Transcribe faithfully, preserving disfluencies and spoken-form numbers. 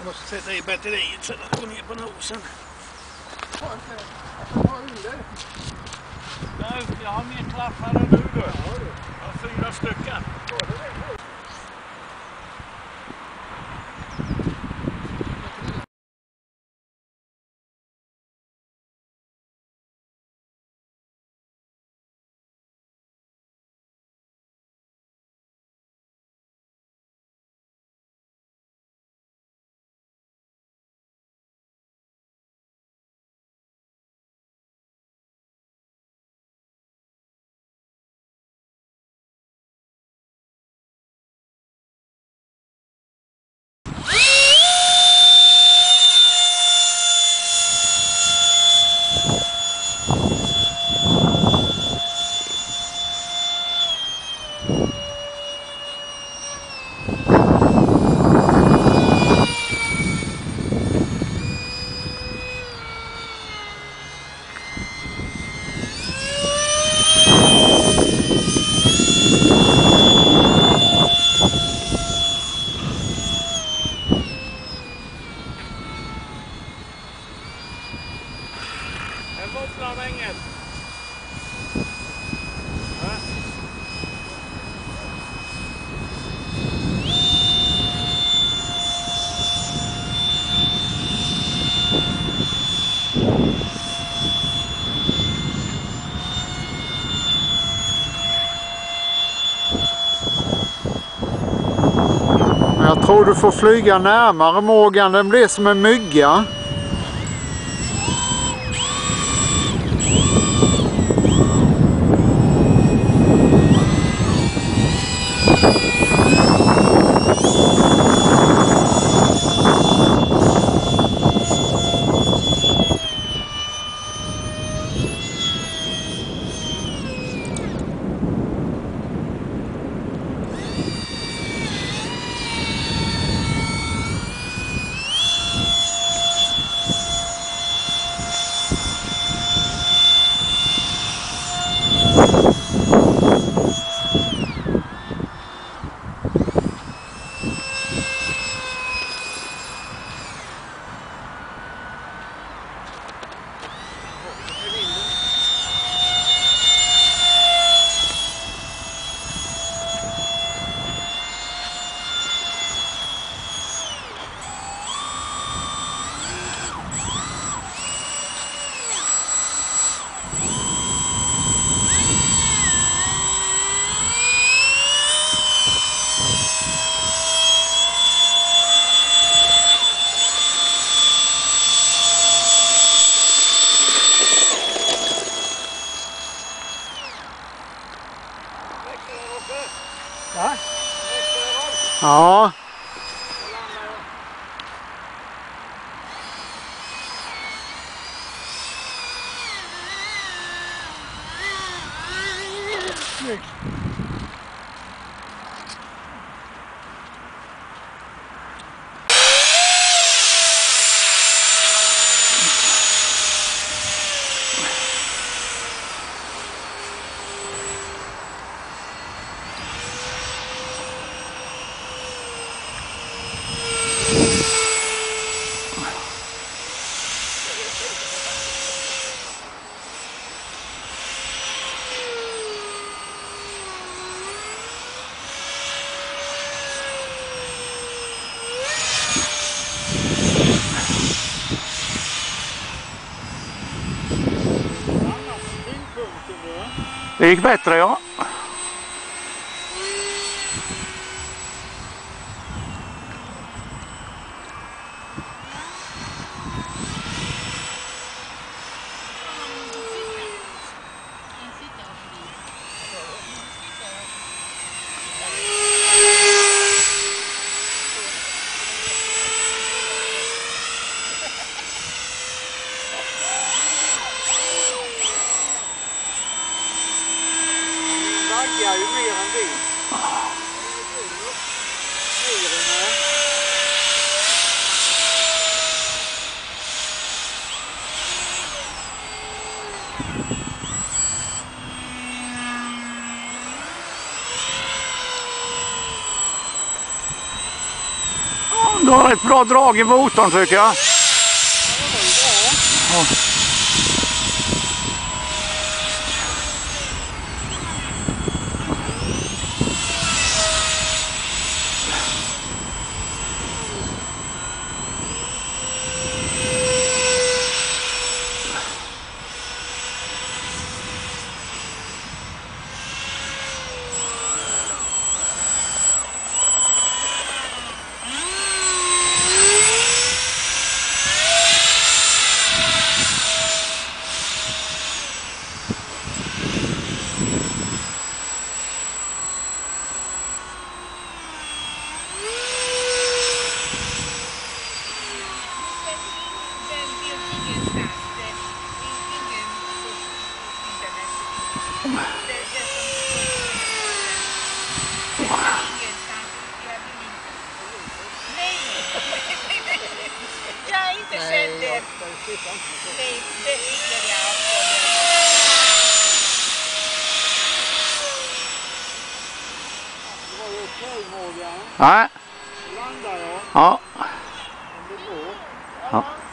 Jag måste sätta i batteriet så att det går ner på nosen. Jag har mer klaffar än du då. Jag har fyra stycken. Jag tror du får flyga närmare, Morgan. Den blir som en mygga. Va? Ja. Snyggt. Det gick bättre, ja. Vaggar ju mer än vi. Du har ett bra drag i motorn tycker jag. Ja. Jag har inte sett det. Nej, det tycker jag också. Det var ju okej, Morgan. Nej. Landar jag. Ja. Om det går. Ja.